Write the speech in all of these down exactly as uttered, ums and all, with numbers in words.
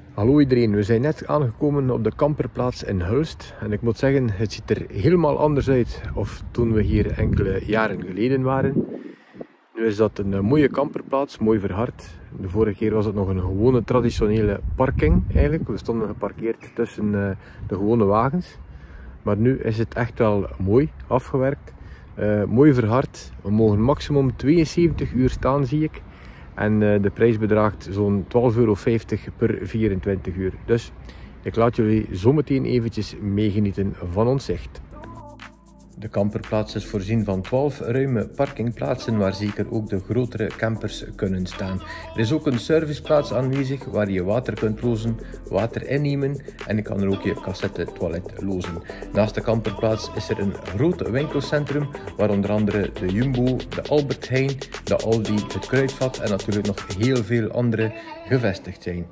Hallo iedereen, we zijn net aangekomen op de kamperplaats in Hulst en ik moet zeggen, het ziet er helemaal anders uit of toen we hier enkele jaren geleden waren. Nu is dat een mooie kamperplaats, mooi verhard. De vorige keer was het nog een gewone traditionele parking eigenlijk. We stonden geparkeerd tussen de gewone wagens. Maar nu is het echt wel mooi afgewerkt, uh, mooi verhard. We mogen maximum tweeënzeventig uur staan, zie ik. En uh, de prijs bedraagt zo'n twaalf euro vijftig per vierentwintig uur. Dus ik laat jullie zometeen eventjes meegenieten van ons zicht. De kamperplaats is voorzien van twaalf ruime parkingplaatsen waar zeker ook de grotere campers kunnen staan. Er is ook een serviceplaats aanwezig waar je water kunt lozen, water innemen en je kan er ook je cassette toilet lozen. Naast de kamperplaats is er een groot winkelcentrum waar onder andere de Jumbo, de Albert Heijn, de Aldi, het Kruidvat en natuurlijk nog heel veel andere gevestigd zijn.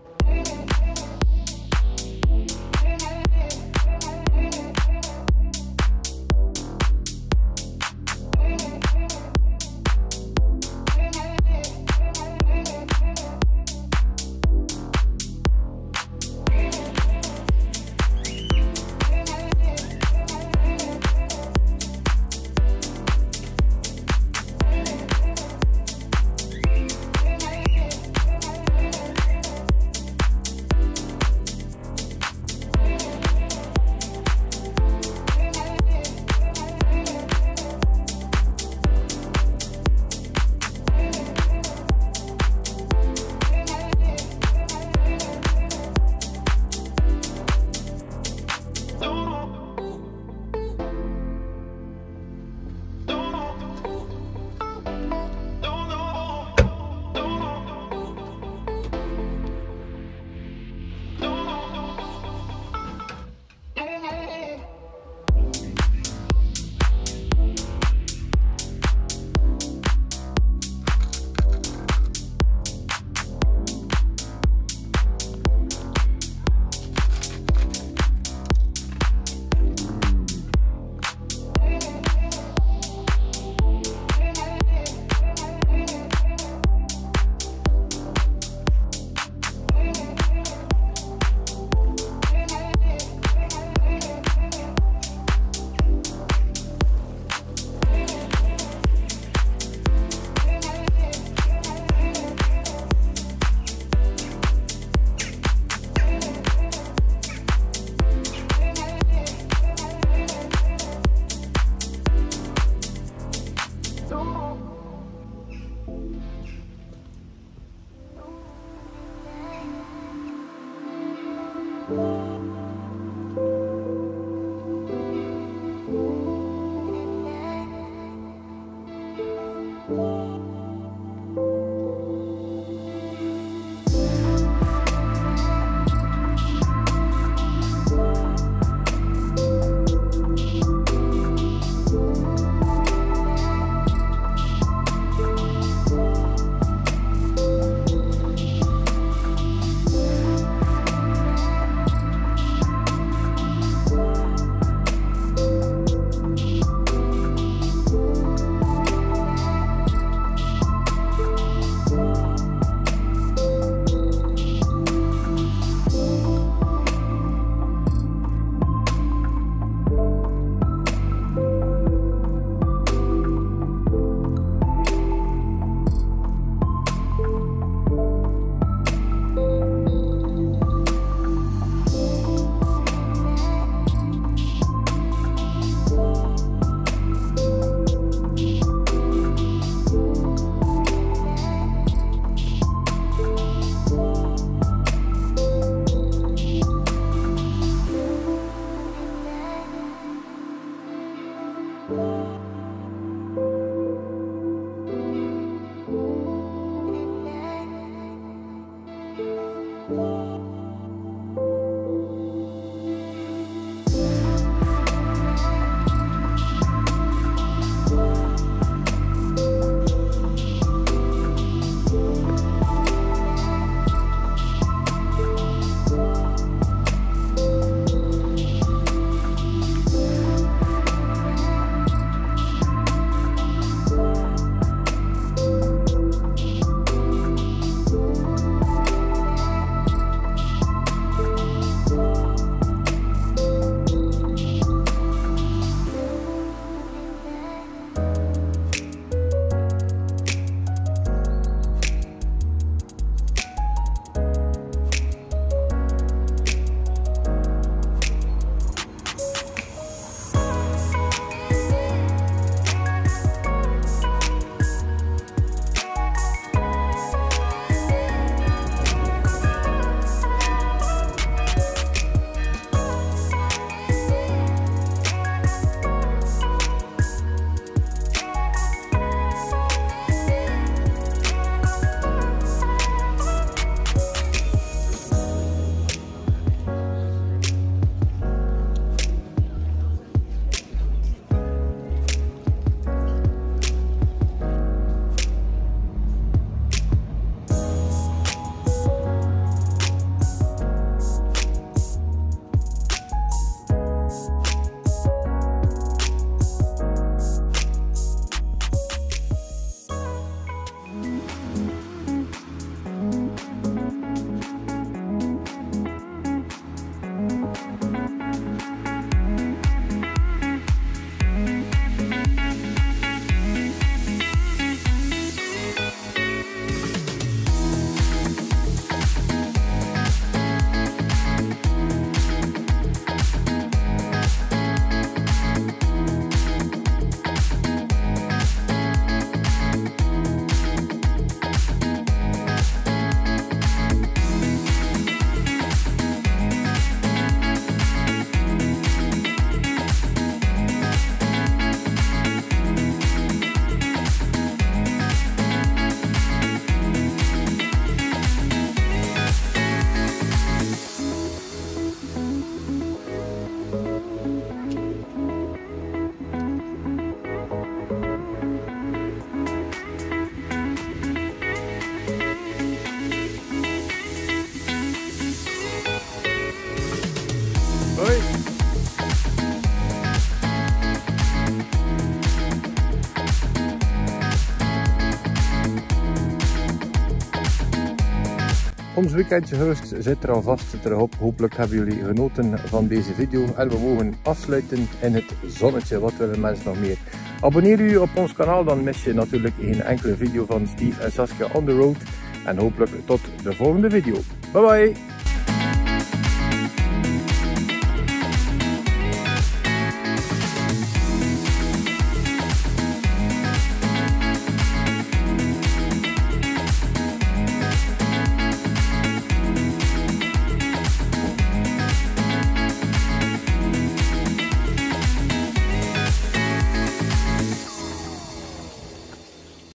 ons weekendje Hulst zit er alvast terug op. Hopelijk hebben jullie genoten van deze video. En we mogen afsluiten in het zonnetje. Wat willen mensen nog meer? Abonneer u op ons kanaal, dan mis je natuurlijk geen enkele video van Steve en Saskia on the road. En hopelijk tot de volgende video. Bye bye!